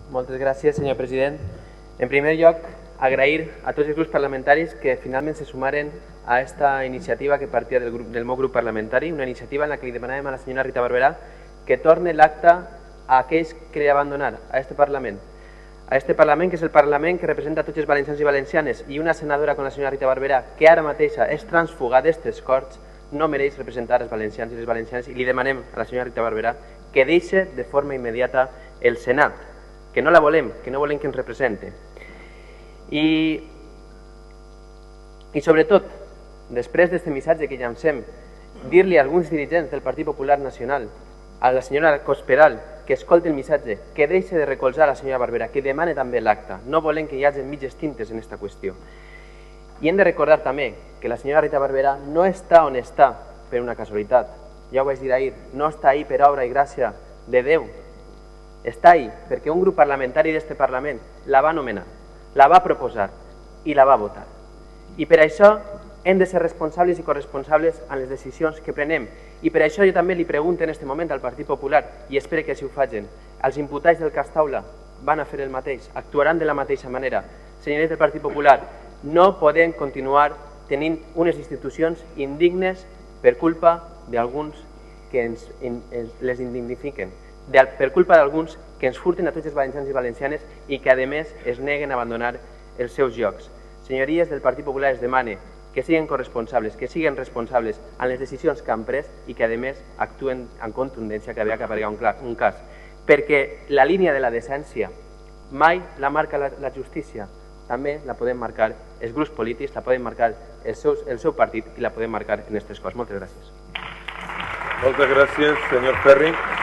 Moltes gràcies, senyor president. En primer lloc, agrair a tots els grups parlamentaris que finalment se sumaren a esta iniciativa que partia del meu grup parlamentari, una iniciativa en la que li demanàvem a la senyora Rita Barberà que torne l'acta a aquells que li va abandonar, a este Parlament, que és el Parlament que representa tots els valencians i valencianes, i una senadora com la senyora Rita Barberà, que ara mateixa és transfuga d'estes Corts, no mereix representar els valencians i les valencianes, i li demanem a la senyora Rita Barberà que deixi de forma immediata el Senat, que no la volem, que no volem que ens represente. I sobretot, després d'aquest missatge que llancem, dir-li a alguns dirigents del Partit Popular Nacional, a la senyora Cospedal, que escolti el missatge, que deixi de recolzar la senyora Barberà, que demane també l'acta. No volem que hi hagi mitges tintes en aquesta qüestió. I hem de recordar també que la senyora Rita Barberà no està on està per una casualitat. Ja ho vaig dir ahir, no està ahí per obra i gràcia de Déu. Està ahí perquè un grup parlamentari d'este Parlament la va nomenar, la va proposar i la va votar. I per això hem de ser responsables i corresponsables en les decisions que prenem. I per això jo també li pregunto en aquest moment al Partit Popular, i espero que així ho facin, els imputats del cas Taula van a fer el mateix, actuaran de la mateixa manera. Senyors del Partit Popular, no podem continuar tenint unes institucions indignes per culpa d'alguns que les indignifiquen, per culpa d'alguns que ens furten a tots els valencians i valencianes i que a més es neguen a abandonar els seus llocs. Senyories del Partit Popular, es demana que siguin corresponsables, que siguin responsables en les decisions que han pres i que a més actuen amb contundència cada vegada que aparega un cas. Perquè la línia de la decència mai la marca la justícia, també la podem marcar els grups polítics, la poden marcar el seu partit i la podem marcar en aquestes coses. Moltes gràcies. Moltes gràcies, senyor Ferri.